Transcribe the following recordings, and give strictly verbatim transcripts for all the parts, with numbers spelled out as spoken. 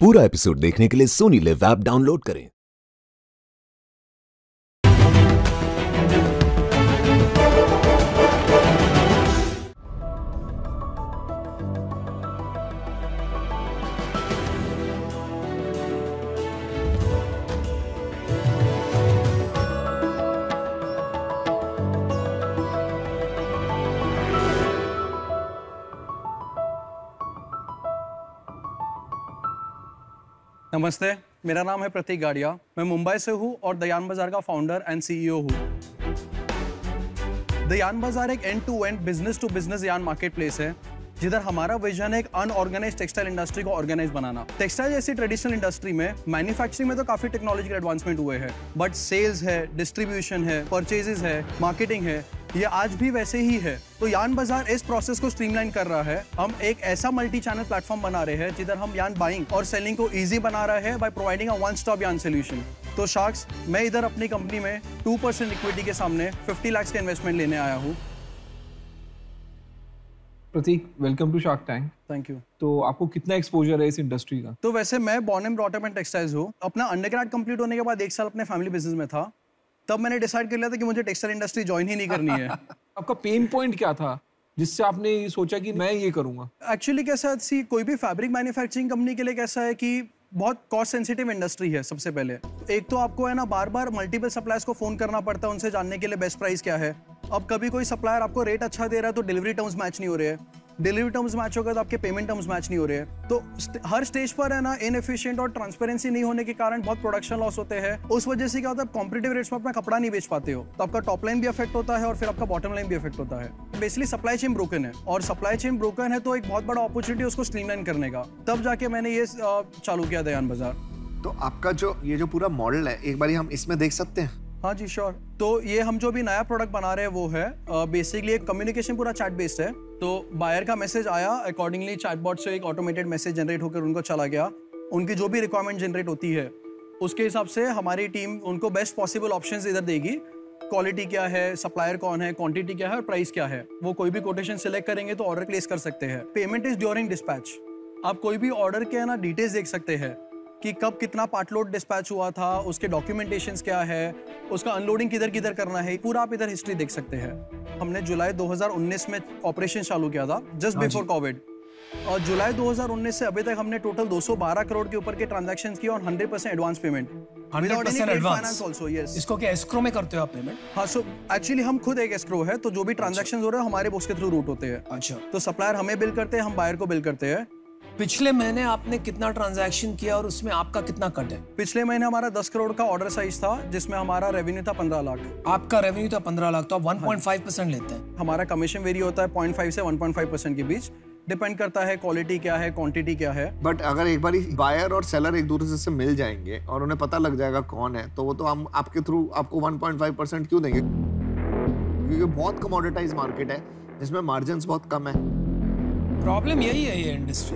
पूरा एपिसोड देखने के लिए सोनी लिव ऐप डाउनलोड करें। नमस्ते, मेरा नाम है प्रतीक गाड़िया। मैं मुंबई से हूँ और दयान बाजार का फाउंडर एंड सीईओ हूँ। दयान बाजार एक end to end business to business यान मार्केट प्लेस है, जिधर हमारा विजन है एक अनऑर्गेनाइज्ड टेक्सटाइल इंडस्ट्री को ऑर्गेनाइज बनाना। टेक्सटाइल जैसी ट्रेडिशनल इंडस्ट्री में मैन्युफैक्चरिंग में तो काफी टेक्नोलॉजिकल एडवांसमेंट हुए हैं, बट सेल्स है, डिस्ट्रीब्यूशन है, परचेजेस है, मार्केटिंग है, ये आज भी वैसे ही है। तो यान बाजार इस प्रोसेस को स्ट्रीमलाइन कर रहा है। हम एक ऐसा मल्टी चैनल प्लेटफॉर्म बना रहे हैं जिधर हम यान बाइंग और सेलिंग को इजी बना रहे हैं by providing a one stop यान सॉल्यूशन। तो शार्क्स, मैं इधर अपनी कंपनी में टू परसेंट इक्विटी के सामने फिफ्टी लाख का इन्वेस्टमेंट लेने आया हूँ। Prateek, welcome to Shark Tank. Thank you. तो आपको कितना एक्सपोजर है इस इंडस्ट्री का? तो वैसे मैं born and brought up in textiles हूँ। अपना अंडरग्रेड कंप्लीट होने के बाद एक साल अपने फैमिली बिजनेस में था, तब मैंने डिसाइड कर लिया था कि मुझे टेक्सटाइल इंडस्ट्री ज्वाइन ही नहीं करनी है। आपका पेन पॉइंट क्या था जिससे आपने ये सोचा कि मैं ये करूंगा? एक्चुअली कैसा सी कोई भी फैब्रिक मैन्युफैक्चरिंग कंपनी के लिए कैसा है कि बहुत कॉस्ट सेंसिटिव इंडस्ट्री है। सबसे पहले एक तो आपको है ना बार बार मल्टीपल सप्लायर्स को फोन करना पड़ता है उनसे जानने के लिए बेस्ट प्राइस क्या है। अब कभी कोई सप्लायर आपको रेट अच्छा दे रहा है तो डिलीवरी टर्म्स मैच नहीं हो रहे हैं, डिलीवरी टर्म्स मैच होगा तो आपके पेमेंट टर्म्स मैच नहीं हो रहे हैं। तो हर स्टेज पर है ना इनएफिशिएंट और ट्रांसपेरेंसी नहीं होने के कारण बहुत प्रोडक्शन लॉस होते हैं। उस वजह से क्या होता है, कॉम्पिटिटिव रेट्स में अपना कपड़ा नहीं बेच पाते हो, तो आपका टॉप लाइन भी अफेक्ट होता है और फिर आपका बॉटम लाइन भी अफेक्ट होता है। बेसिकली सप्लाई चेन ब्रोकन है और सप्लाई चेन ब्रोकन है तो एक बहुत बड़ा अपॉर्चुनिटी उसको स्ट्रीमलाइन करने का। तब जाके मैंने ये चालू किया दयान बाजार। तो आपका जो ये जो पूरा मॉडल है, एक बारी हम इसमें देख सकते हैं? हाँ जी श्योर। तो ये हम जो भी नया प्रोडक्ट बना रहे हैं वो है बेसिकली एक कम्युनिकेशन पूरा चैट बेस्ड है। तो बायर का मैसेज आया, अकॉर्डिंगली चैटबॉट से एक ऑटोमेटेड मैसेज जनरेट होकर उनको चला गया। उनकी जो भी रिक्वायरमेंट जनरेट होती है उसके हिसाब से हमारी टीम उनको बेस्ट पॉसिबल ऑप्शंस इधर देगी। क्वालिटी क्या है, सप्लायर कौन है, क्वांटिटी क्या है और प्राइस क्या है, वो कोई भी कोटेशन सिलेक्ट करेंगे तो ऑर्डर प्लेस कर सकते हैं। Payment is during dispatch. आप कोई भी ऑर्डर के ना डिटेल्स देख सकते हैं कि कब कितना पार्ट लोड डिस्पैच हुआ था, उसके डॉक्यूमेंटेशंस क्या है, उसका अनलोडिंग किधर किधर करना है, पूरा आप इधर हिस्ट्री देख सकते हैं। हमने जुलाई दो हज़ार उन्नीस में ऑपरेशन चालू किया था, जस्ट बिफोर कोविड, और जुलाई दो हज़ार उन्नीस से अभी तक हमने टोटल दो सौ बारह करोड़ के ऊपर के ट्रांजैक्शंस किए और hundred percent advance payment. Hundred percent advance also, yes. इसको क्या एस्क्रो में करते हो आप पेमेंट? हाँ, सो एक्चुअली हम खुद एक एस्क्रो है, तो जो भी ट्रांजैक्शंस हो रहे हैं हमारे बुक्स के थ्रू रूट होते हैं। अच्छा। तो सप्लायर हमें बिल करते हैं, हम बायर को बिल करते हैं। पिछले महीने आपने कितना ट्रांजैक्शन किया और उसमें आपका कितना कट है? पिछले महीने हमारा दस करोड़ का ऑर्डर साइज था, जिसमें हमारा रेवेन्यू था पंद्रह लाख। आपका रेवेन्यू था पंद्रह लाख, तो आप वन पॉइंट फाइव परसेंट लेते हैं। हमारा कमीशन वेरी होता है पॉइंट फाइव से वन पॉइंट फाइव परसेंट के बीच, डिपेंड करता है क्वालिटी क्या है, क्वांटिटी क्या है। बट अगर एक बार बायर और सेलर एक दूसरे से मिल जाएंगे और उन्हें पता लग जाएगा कौन है, तो वो तो हम आपके थ्रू आपको वन पॉइंट फाइव परसेंट क्यों देंगे? क्योंकि बहुत कमोडिटाइज मार्केट है जिसमें मार्जिन्स बहुत कम है। प्रॉब्लम यही है ये इंडस्ट्री।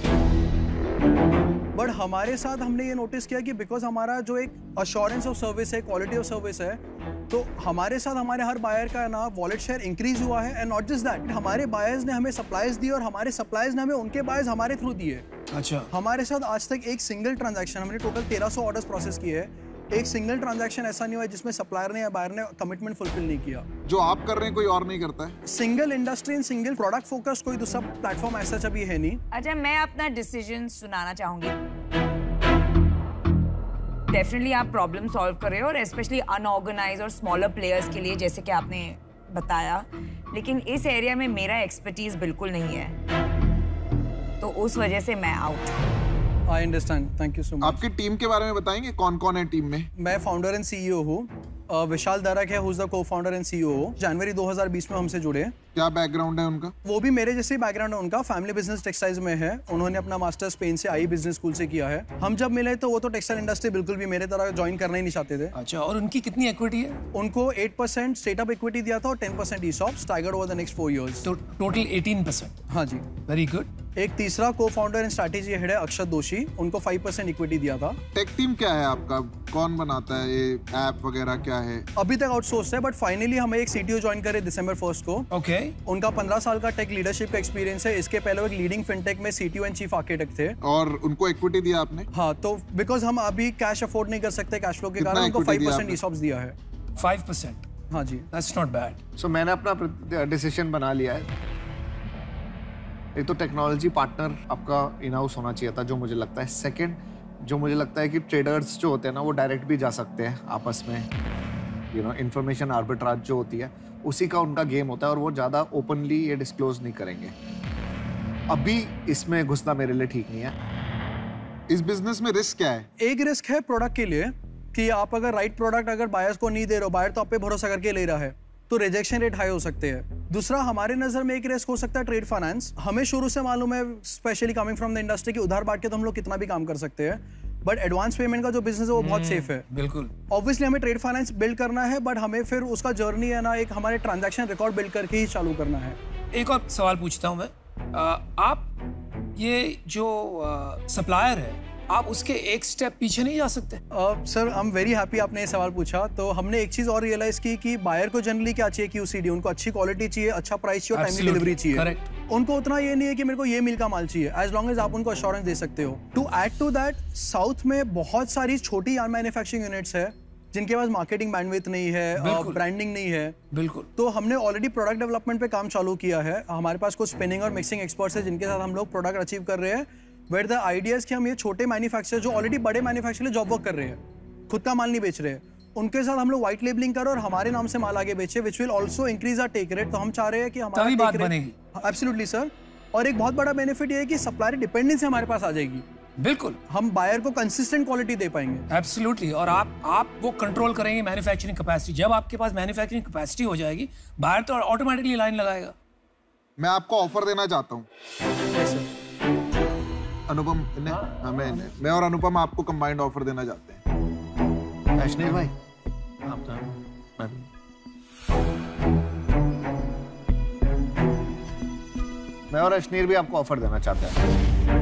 बट हमारे साथ हमने ये नोटिस किया कि बिकॉज हमारा जो एक अश्योरेंस ऑफ सर्विस है, क्वालिटी ऑफ सर्विस है, तो हमारे साथ हमारे हर बायर का ना वॉलेट शेयर इंक्रीज हुआ है। एंड नॉट जस्ट दैट, हमारे बायर्स ने हमें सप्लाईज दिए और हमारे सप्लाईज ने हमें उनके बायर्स हमारे थ्रू दिए। अच्छा। हमारे साथ आज तक एक सिंगल ट्रांजैक्शन, हमने टोटल तेरह सौ ऑर्डर्स प्रोसेस किए हैं, एक सिंगल ट्रांजैक्शन ऐसा नहीं हुआ जिसमें सप्लायर ने या बायर ने कमिटमेंट फुलफिल नहीं किया। जो आप कर रहे हैं कोई और नहीं करता है। Single industry and single product focus कोई दूसरा प्लेटफॉर्म ऐसा अभी है नहीं। अच्छा, मैं अपना डिसीजन सुनाना चाहूंगी। डेफिनेटली आप प्रॉब्लम सॉल्व कर रहे हो और स्पेशली अनऑर्गेनाइज और स्मॉलर प्लेयर्स के लिए, जैसे कि आपने बताया, लेकिन इस एरिया में मेरा एक्सपर्टीज बिल्कुल नहीं है, तो उस वजह से मैं out. I understand, thank you so much. आपकी टीम के बारे में बताएंगे, कौन कौन है टीम में? मैं फाउंडर एंड सीईओ हूँ। विशाल दरक है, who is the co-founder and CEO. जनवरी दो हज़ार बीस में हमसे जुड़े। क्या बैकग्राउंड है उनका? वो भी मेरे जैसे बैकग्राउंड है उनका, फैमिली बिजनेस टेक्सटाइल्स में है। उन्होंने अपना मास्टर स्पेन से आई बिजनेस स्कूल से किया है। हम जब मिले तो वो तो टेक्सटाइल इंडस्ट्री बिल्कुल भी मेरे तरह ज्वाइन करना ही नहीं चाहते थे। अच्छा, और उनकी कितनी इक्विटी है? उनको एट परसेंट स्टेटअप इक्विटी दिया था और ten percent ESOPs staggered over the next four years. तो टोटल एटीन परसेंट। हाँ जी। Very good. एक तीसरा को फाउंडर एंड स्ट्रैटेजी हेड है अक्षत दोषी, उनको फाइव परसेंट इक्विटी दिया था। टेक टीम क्या है आपका, कौन बनाता है ये ऐप वगैरह, क्या है? अभी तक आउटसोर्स है, बट फाइनली हमें एक सीटीओ ज्वाइन करे दिसंबर फर्स्ट को। Okay okay. उनका पंद्रह साल का टेक लीडरशिप का एक्सपीरियंस है। इसके पहले वो एक लीडिंग फिनटेक में सीटीओ एंड चीफ आर्किटेक्ट थे। और उनको इक्विटी दिया आपने? हाँ, तो बिकॉज हम अभी कैश अफोर्ड नहीं कर सकते कैश फ्लो के कारण, उनको फाइव परसेंट ईसॉप्स दिया है। Five percent? हाँ जी, दैट्स नॉट बैड। सो मैंने अपना डिसीजन बना लिया है। एक तो टेक्नोलॉजी पार्टनर आपका इन हाउस होना चाहिए था, जो मुझे लगता है। सेकंड, जो मुझे लगता है कि ट्रेडर्स जो होते हैं ना, वो डायरेक्ट भी जा सकते हैं आपस में, यू नो, इंफॉर्मेशन आर्बिट्राज जो होती है उसी का उनका गेम होता है, और वो ज़्यादा ओपनली ये डिस्क्लोज नहीं करेंगे। अभी इसमें घुसना मेरे लिए ठीक नहीं है। इस बिजनेस में रिस्क क्या है? एक रिस्क है प्रोडक्ट के लिए कि आप अगर राइट प्रोडक्ट अगर बायर्स को नहीं दे रहे हो, बायर तो आप पे भरोसा करके ले रहा है, तो रिजेक्शन रेट हाई हो सकते हैं। दूसरा, हमारे नजर में एक रिस्क हो सकता है ट्रेड फाइनेंस। हमें शुरू से मालूम है, specially coming from the industry, की उधार बांट के तो हम लोग कितना भी काम कर सकते हैं, बट एडवांस पेमेंट का जो बिजनेस है वो बहुत सेफ है। बिल्कुल। ऑब्वियसली हमें ट्रेड फाइनेंस बिल्ड करना है, बट हमें फिर उसका जर्नी है ना, एक हमारे ट्रांजैक्शन रिकॉर्ड बिल्ड करके ही चालू करना है। एक और सवाल पूछता हूँ मैं, आ, आप ये जो सप्लायर है, आप उसके एक स्टेप पीछे नहीं जा सकते? Sir, I am very happy आपने ये सवाल पूछा। तो हमने एक चीज और रियलाइज की कि बायर को जनरली क्या चाहिए, क्यूसीडी, उनको अच्छी क्वालिटी चाहिए, अच्छा प्राइस चाहिए, टाइमली डिलीवरी चाहिए। करेक्ट। उनको उतना ये नहीं है कि मेरे को ये मिल का माल चाहिए, एज लॉन्ग एज आप उनको अश्योरेंस दे सकते हो। To add to that, south में बहुत सारी छोटी यार्न मैन्युफैक्चरिंग यूनिट्स है जिनके पास मार्केटिंग बैंडविड्थ नहीं है, ब्रांडिंग नहीं है। बिल्कुल। तो हमने ऑलरेडी प्रोडक्ट डेवलपमेंट पे काम चालू किया है। हमारे पास कुछ स्पिनिंग और मिक्सिंग एक्सपर्ट्स हैं जिनके साथ हम लोग प्रोडक्ट अचीव कर रहे हैं। वेयर द आइडियाज कि हम ये छोटे मैन्युफैक्चरर जो ऑलरेडी बड़े मैन्युफैक्चरर लिए जॉब वर्क कर रहे हैं, खुद का माल नहीं बेच रहे हैं, उनके साथ हम लोग व्हाइट लेबलिंग करें और हमारे नाम से माल आगे बेचे, which will also increase our take rate. तो हम चाह रहे हैं कि हमारा बात बनेगी। Absolutely sir. और एक बहुत बड़ा बेनिफिट ये है कि सप्लायर डिपेंडेंसी हमारे पास आ जाएगी। बिल्कुल। हम बायर को कंसिस्टेंट क्वालिटी दे पाएंगे। एब्सोल्युटली। और आप आप वो कंट्रोल करेंगे मैन्युफैक्चरिंग कैपेसिटी। जब आपके पास मैन्युफैक्चरिंग कैपेसिटी हो जाएगी, बायर तो ऑटोमेटिकली लाइन लगाएगा। मैं आपको ऑफर देना चाहता हूँ। अनुपम ने, हाँ, मैं ने, मैं और अनुपम आपको कंबाइंड ऑफर देना चाहते हैं। अश्नीर भाई, आप तो मैं मैं और अश्नीर भी आपको ऑफर देना चाहते हैं।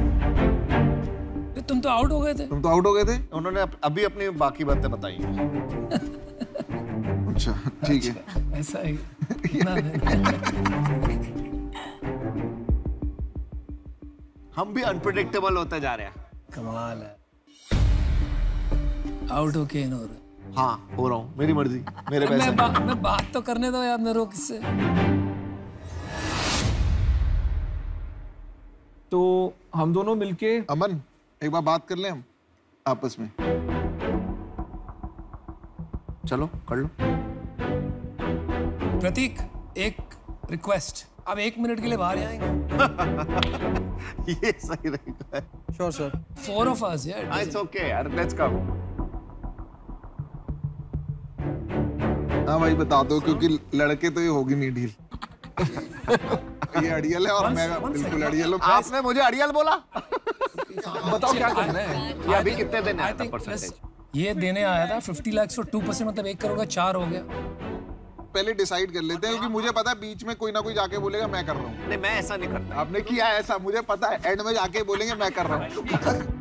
तुम तो आउट हो गए थे। तुम तो आउट हो गए थे। उन्होंने अप, अभी अपनी बाकी बातें बताई हैं। अच्छा, ठीक है। अच्छा, ऐसा है। हम भी अनप्रेडिक्टेबल होते जा रहे हैं। कमाल है। आउट हो के नो रहे। हाँ, हो रहा हूँ, मेरी मर्जी, मेरे पैसे। मैं, बा, मैं बात तो करने दो यार, मेरे को किससे। तो हम दोनों मिलके, अमन, एक बार बात कर लें हम आपस में। चलो कर लो। प्रतीक, एक रिक्वेस्ट, आप एक मिनट के लिए बाहर आएंगे? ये सही रहेगा। Sure sir. Four of us यार। इट्स ओके यार, लेट्स कम। हाँ भाई, बता दो, क्योंकि लड़के तो ये होगी नहीं डील। ये अड़ियल है और मैं बिल्कुल अड़ियल हूँ। आपने मुझे अड़ियल बोला? बताओ क्या करना है। ये अभी कितने देने आया था परसेंटेज? ये देने आया था फिफ्टी लाख और टू परसेंट मतलब एक करोड़ का चार हो गया। पहले डिसाइड कर लेते हैं, क्योंकि मुझे पता है बीच में कोई ना कोई जाके बोलेगा मैं कर रहा हूँ। नहीं, मैं ऐसा नहीं करता। आपने किया है ऐसा, मुझे पता है। एंड में जाके बोलेंगे मैं कर रहा हूँ।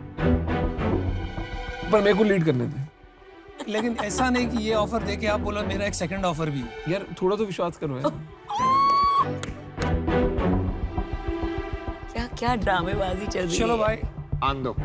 पर मेरे को लीड करने दे। लेकिन ऐसा नहीं कि ये ऑफर देके आप बोलो मेरा एक सेकंड ऑफर भी है। यार थोड़ा तो विश्वास करो यार। क्या क्या ड्रामेबाजी चल रही है। चलो भाई, आन दो।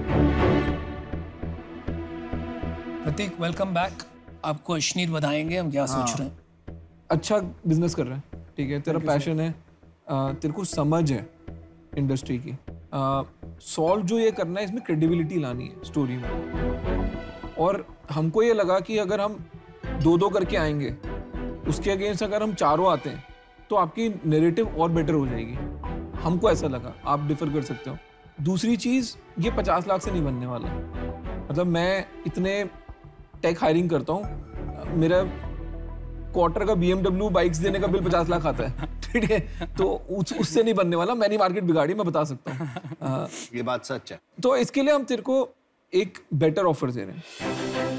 Prateek, welcome back. आपको अश्नीर बताएंगे हम क्या हाँ। सोच रहे हैं। अच्छा बिजनेस कर रहा है, ठीक है, तेरा पैशन है, आ, तेरे को समझ है इंडस्ट्री की। सॉल्व जो ये करना है, इसमें क्रेडिबिलिटी लानी है स्टोरी में। और हमको ये लगा कि अगर हम दो दो करके आएंगे, उसके अगेंस्ट अगर हम चारों आते हैं तो आपकी नैरेटिव और बेटर हो जाएगी। हमको ऐसा लगा, आप डिफर कर सकते हो। दूसरी चीज़, ये पचास लाख से नहीं बनने वाला। मतलब मैं इतने टेक हायरिंग करता हूँ, मेरा क्वार्टर का बीएमडब्ल्यू बाइक्स देने का बिल पचास लाख आता है, ठीक है, तो उस, उससे नहीं बनने वाला। मैंने मार्केट बिगाड़ी, मैं बता सकता हूँ। ये बात सच है। तो इसके लिए हम तेरे को एक बेटर ऑफर दे रहे हैं।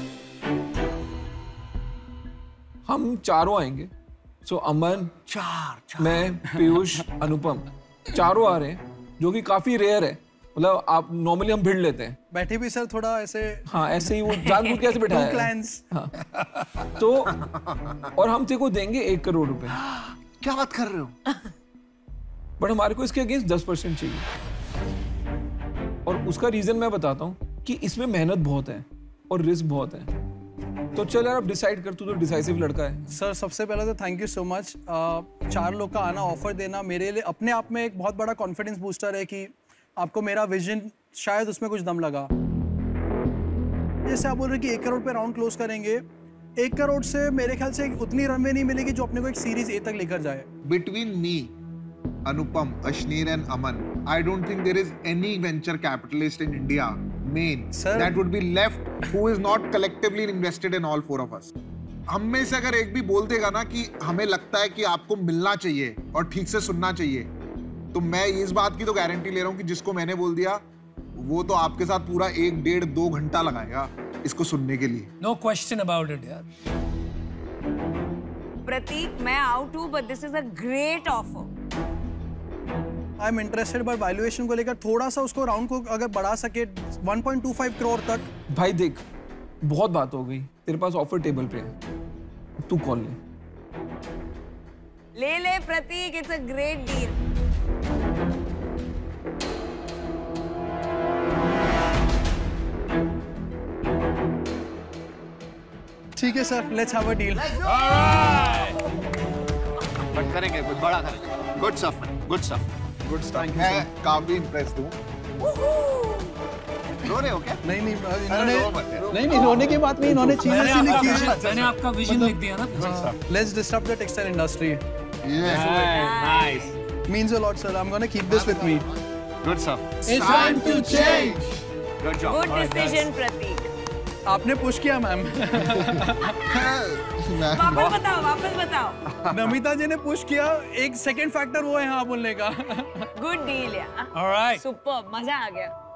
हम चारों आएंगे। सो अमन, चार, चार। मैं, पीयूष, अनुपम, चारों आ रहे हैं। जो कि काफी रेयर है। मतलब आप नॉर्मली हम भिड़ लेते हैं, बैठे भी सर थोड़ा ऐसे, हाँ ऐसे ही वो जानबूझ के ऐसे बिठाया है। क्लाइंट्स, हाँ तो और हम तेरे को देंगे एक करोड़ रुपए। क्या बात कर रहे हो? बट हमारे को इसके अगेंस्ट दस परसेंट चाहिए, और उसका रीजन मैं बताता हूँ कि इसमें मेहनत बहुत है और रिस्क बहुत है। तो चल यार अब डिसाइड कर, तू तो डिसाइसिव लड़का है। सर सबसे पहले तो थैंक यू सो मच। चार लोग का आना, ऑफर देना मेरे लिए अपने आप में एक बहुत बड़ा कॉन्फिडेंस बूस्टर है कि आपको मेरा विजन शायद उसमें कुछ दम लगा। जैसे आप बोल रहे कि एक करोड़ पे राउंड क्लोज करेंगे, एक करोड़ से मेरे ख्याल से उतनी रनवे नहीं मिलेगी जो अपने को एक सीरीज ए तक लेकर जाए। Between me, Anupam, Ashneer and Aman, I don't think there is any venture capitalist in India, main, Sir. that would be left who is not collectively invested in all four of us. हम में से अगर एक भी बोल देगा ना कि हमें लगता है कि आपको मिलना चाहिए और ठीक से सुनना चाहिए, तो मैं इस बात की तो गारंटी ले रहा हूँ कि जिसको मैंने बोल दिया वो तो आपके साथ पूरा एक डेढ़ दो घंटा लगाएगा इसको सुनने के लिए। नो क्वेश्चन अबाउट इट यार। प्रतीक, मैं आउट हूँ, but this is a great offer. I am interested, but valuation को लेकर थोड़ा सा उसको राउंड को अगर बढ़ा सके one point two five crore तक। भाई देख, बहुत बात हो गई, तेरे पास ऑफर टेबल पे है, तू कॉल ले। ले ले Prateek, it's a great deal. ठीक है sir, let's have a deal. But करेंगे, कुछ बड़ा करेंगे। Good stuff man, good stuff. Good stuff. मैं काफी इंप्रेस्ड हूँ। रो रहे हो क्या? नहीं नहीं इन्होंने रो मत यार। नहीं नहीं रोने की बात नहीं, इन्होंने चीजें मैंने ऐसी आपका लिखी विजन, है। मैंने आपका विजन लिख दिया ना। Let's disturb the textile industry. Nice. Means a lot, sir. I'm gonna keep this with me. Good stuff. It's time to change. Good job. Good decision Prateek. आपने पुश किया मैम। वापस बताओ, वापस बताओ। नमिता जी ने पुश किया, एक सेकंड फैक्टर वो है हाँ बोलने का। गुड डील यार। ऑलराइट। सुपर, मजा आ गया।